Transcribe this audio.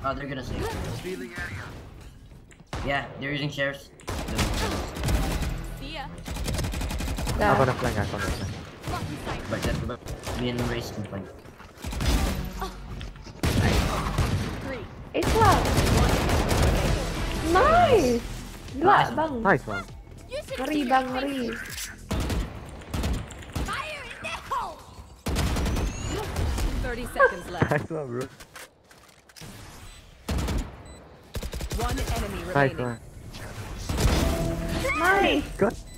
Oh, they're gonna save. Yeah, they're using shares. See ya. Ako na flank, ako na flank. But that's about me and Race can flank. It's lang. Nice! Dua Nice. bang. Nice one. Ngeri bang, ngeri. Fire in the hole. 30 seconds left. Nice one, bro. One enemy Nice remaining. one. Nice! Good.